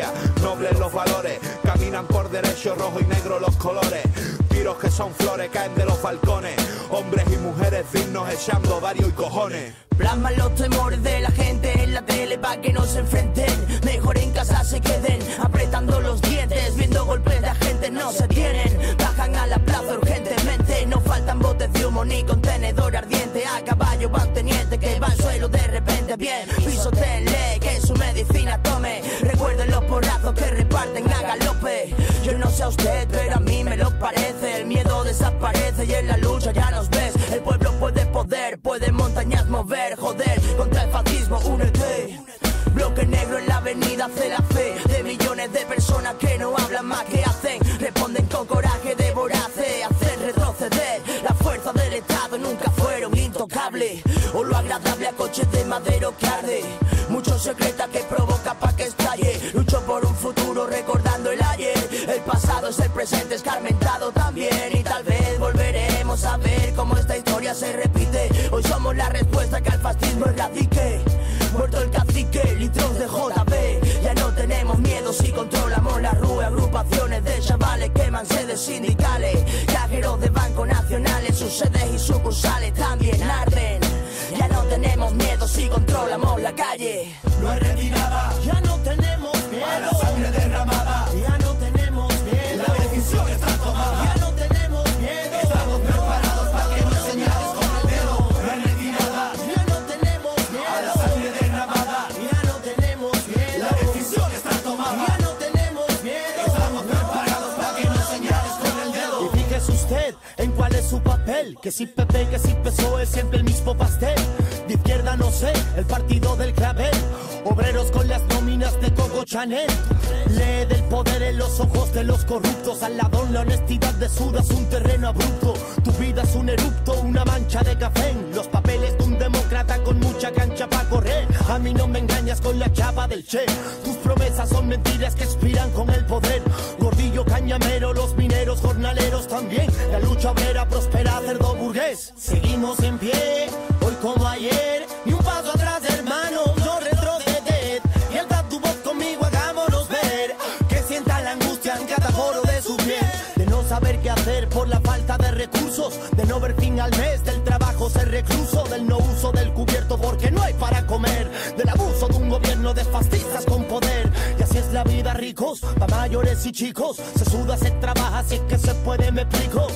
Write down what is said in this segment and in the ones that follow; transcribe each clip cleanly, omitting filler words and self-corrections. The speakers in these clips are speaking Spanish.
familia, nobles los valores, caminan por derecho, rojo y negro los colores. Tiros que son flores caen de los balcones, hombres y mujeres dignos echando varios y cojones. Plasman los temores de la gente en la tele pa' que no se enfrenten. Mejor en casa se queden, apretando los dientes, viendo golpes de agentes no se tienen. Bajan a la plaza urgentemente, no faltan botes de humo ni contenedor ardiente. A caballo van teniente que va al suelo de repente. Bien, pisotenle, que su medicina tome. Recuerden los porrazos que reparten a galope. Yo no sé a usted, pero a mí me lo parece. El miedo desaparece y en la lucha ya nos ves. El pueblo puede poder, puede montañas mover. Joder, contra el fascismo, únete. Bloque negro en la avenida hace la fe de millones de personas que no hablan más que hacen. Responden con coraje de voraces, hacen retroceder. La fuerza del Estado nunca fueron intocables. O lo agradable a coches de madero que arde. Mucho secreta que provoca pa' que estalle. Lucho por un futuro recordando el ayer. El pasado es el presente escarmentado también. Y tal vez volveremos a ver cómo esta historia se repite. Hoy somos la respuesta que al fascismo erradique. Muerto el cacique, litros de JB. Ya no tenemos miedo si controlamos la rúa. Agrupaciones de chavales queman sedes sindicales. Cajeros de bancos nacionales, sus sedes y sucursales también arden. Ya no tenemos miedo si controlamos la calle. No hay retirada, ya no tenemos miedo a la sangre derramada. Ya no tenemos miedo, la decisión está tomada. Ya no tenemos miedo, estamos preparados para que nos señales con el dedo. No hay retirada, ya no tenemos miedo a la sangre derramada. Ya no tenemos miedo, la decisión está tomada. Ya no tenemos miedo, estamos preparados para que nos señales con el dedo. Y fíjese usted en cuál es su papel. Que si PP, que si PSOE, siempre el mismo pastel. De izquierda no sé, el partido del clavel. Obreros con las nóminas de Coco Chanel. Lee del poder en los ojos de los corruptos. Al lado la honestidad de Sudas, un terreno abrupto. Tu vida es un erupto, una mancha de café. Los papeles de un demócrata con mucha cancha para correr. A mí no me engañas con la chapa del Che. Tus promesas son mentiras que expiran con el poder. Gordillo cañamero, los mineros jornaleros también. La lucha obrera prospera, cerdo burgués. Seguimos en pie, hoy como ayer. Ni un paso atrás, hermano, no retroceder. Y alza tu voz conmigo, hagámonos ver. Que sienta la angustia en cada poro de su piel. De no saber qué hacer por la falta de recursos. De no ver fin al mes, del trabajo ser recluso. Del no uso del cubierto porque no hay para comer. Del abuso de un gobierno de fascistas con poder. Y así es la vida, ricos, pa' mayores y chicos. Se suda, se trabaja, si es que se puede, me explico.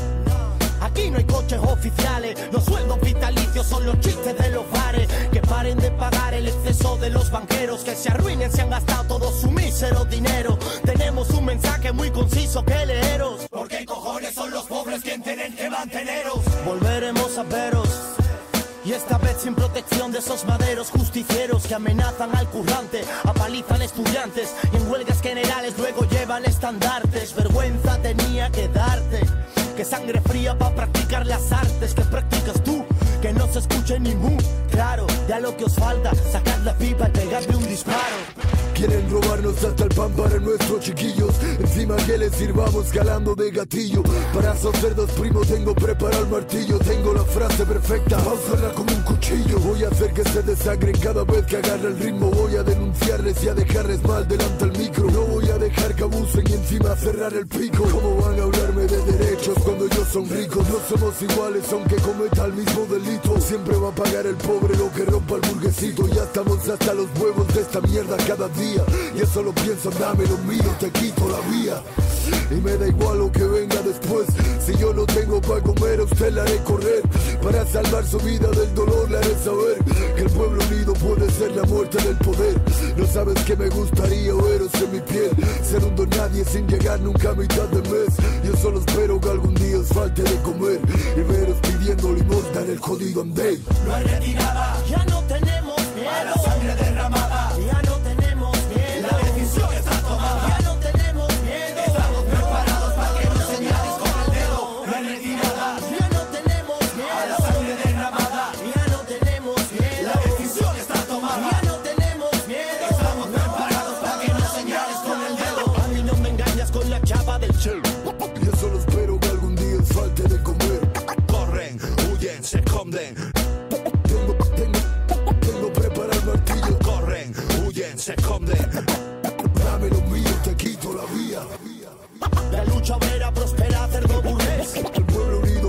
Aquí no hay coches oficiales, los sueldos vitalicios son los chistes de los bares. Que paren de pagar el exceso de los banqueros, que se arruinen si han gastado todo su mísero dinero. Tenemos un mensaje muy conciso que leeros. Porque cojones son los pobres quienes tienen que manteneros. Volveremos a veros. Y esta vez sin protección de esos maderos justicieros que amenazan al currante, apalizan estudiantes y en huelgas generales luego llevan estandartes. Vergüenza tenía que darte, que sangre fría para practicar las artes que practicas tú, que no se escuche ningún. Claro, ya lo que os falta, sacar la pipa y pegarle un disparo. Quieren robarnos hasta el pan para nuestros chiquillos. Encima que les sirvamos calando de gatillo. Para esos cerdos primos tengo preparado el martillo. Tengo la frase perfecta, usarla como un cuchillo. Voy a hacer que se desangren cada vez que agarre el ritmo. Voy a denunciarles y a dejarles mal delante del micro. No voy a dejar que abusen y encima cerrar el pico. ¿Cómo van a hablarme de derechos cuando yo son ricos? No somos iguales aunque cometa el mismo delito. Siempre va a pagar el pobre lo que rompa el burguesito. Ya estamos hasta los huevos de esta mierda cada día. Yo solo pienso, dame lo mío, te quito la vía. Y me da igual lo que venga después. Si yo no tengo para comer, a usted la haré correr. Para salvar su vida del dolor, le haré saber que el pueblo unido puede ser la muerte del poder. No sabes que me gustaría veros en mi piel, ser un don nadie sin llegar nunca a mitad de mes. Yo solo espero que algún día os falte de comer y veros pidiendo limosna en el jodido andén. No hay retirada, ya no tenemos miedo a la sangre derramada. Ya no tenemos miedo, la decisión está tomada. Ya no tenemos miedo, estamos preparados para que nos señales con el dedo. No hay retirada, ya no tenemos miedo a la sangre derramada. Ya no tenemos miedo, la decisión está tomada. Ya no tenemos miedo, estamos preparados para que nos señales con el dedo. A mí no me engañas con la chapa del Che. Yo solo espero que algún día os falte de comer. Corren, huyen, se esconden. Tengo preparado el martillo. Corren, huyen, se esconden. Dame dame lo mío, te quito la vía. La lucha obrera prospera, cerdo burgués. El pueblo unido